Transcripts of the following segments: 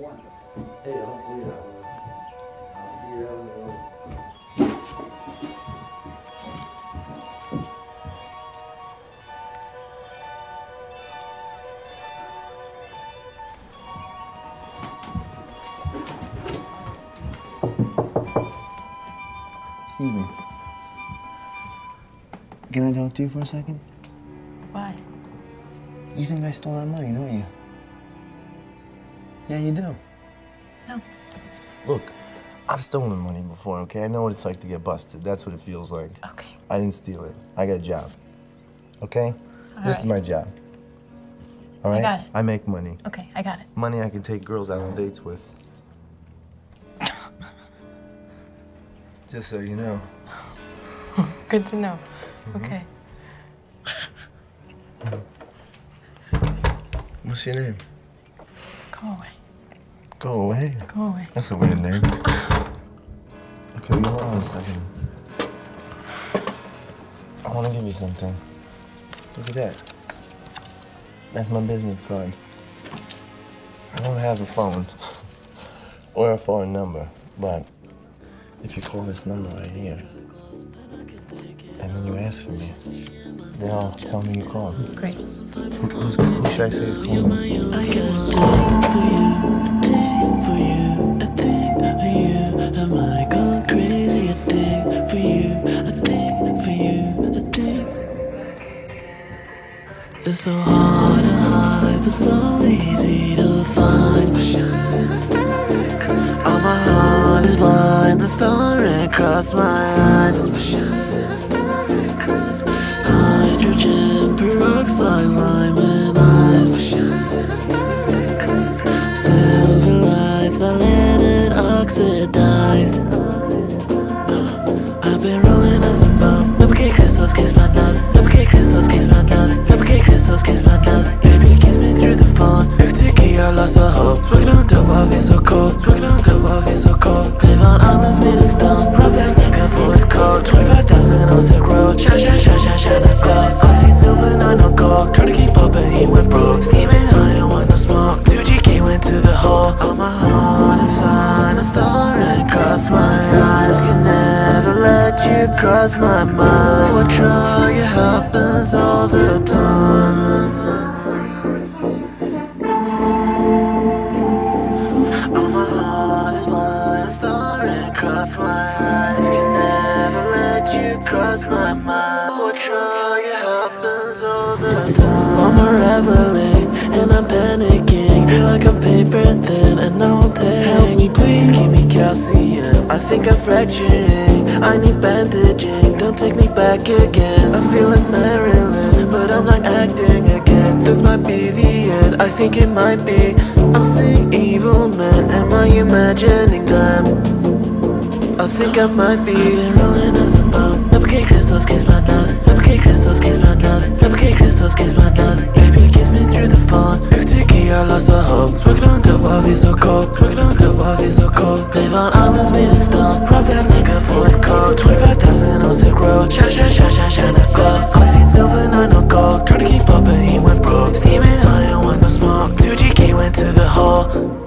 Hey, hopefully I'll see you out on the road. Excuse me. Can I talk to you for a second? Why? You think I stole that money, don't you? Yeah, you do. No. Look, I've stolen money before, okay? I know what it's like to get busted. That's what it feels like. Okay. I didn't steal it. I got a job. Okay? This is my job. All right? I got it. I make money. Okay, I got it. Money I can take girls out on dates with. Just so you know. Good to know. Okay. What's your name? Go away. Go away? Go away. That's a weird name. Okay, hold on a second. I want to give you something. Look at that. That's my business card. I don't have a phone or a foreign number, but if you call this number right here, and then you ask for me, they'll tell me you called. Great. Who should I say is calling? For you, I think for you. Am I gone crazy? I think for you, I think for you, I think. It's so hard to hide, but so easy to find. Oh, my heart is blind, the starring across my eyes. Hydrogen peroxide, lime and ice. Silver lights, I let it oxidize. I've been rolling up some bub. Duplicate crystals, kiss my nuts. Duplicate crystals, kiss my nuts. Duplicate crystals, kiss my nuts. Baby, kiss me through the phone. Uktiki, I lost a hope. Smoking on dope, I feel so cold. Smoking on dope, I feel so cold. Live on islands made of stone. Rob that nigga for his coat. 25,000 on Silk Road. Shine, shine, shine, shine, shine a gold. I see silver, not no gold. Try to keep up and he went broke. Steaming on it, want no smoke. 2GK went to the hole. Oh, my heart is fine. A star across my eyes. Can never let you cross my mind. What try, it happens all the time. Oh, my heart is fine. A star across my eyes. Can never let you cross my mind. What try, it happens all the time. I'm a reveling and I'm panicking. Feel like I'm paper thin and now I'm tearing. Help me please, give me calcium. I think I'm fracturing, I need bandaging. Don't take me back again. I feel like Marilyn, but I'm not acting again. This might be the end, I think it might be. I'm seeing evil men, am I imagining them? I think I might be. I've been rolling up some bub. Duplicate crystals, kiss my nuts. Duplicate crystals, kiss my nuts. Duplicate crystals, kiss my nuts. Baby, kiss me through the phone. Uktiki, I lost a hope. Smoking on dope, I feel so cold. Smoking on dope, I feel so cold. Live on islands made of stone. Rob that nigga for his coat. 25,000 on Silk Road. Shine, shine, shine, shine, shine a glow. I see silver, not no gold. Try to keep up and he went broke. Steaming on it, want no smoke. 2GK went to the hole.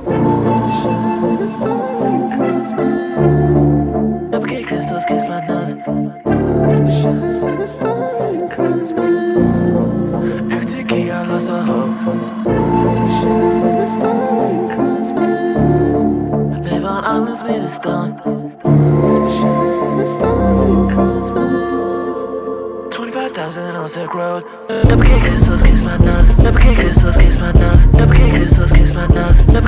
Duplicate crystals, kiss my nuts. Uktiki, I lost a hope. Live on islands made of stone. 25,000 on Silk Road. Duplicate crystals, kiss my nuts. Duplicate crystals, kiss my nuts. Duplicate crystals, kiss my nuts.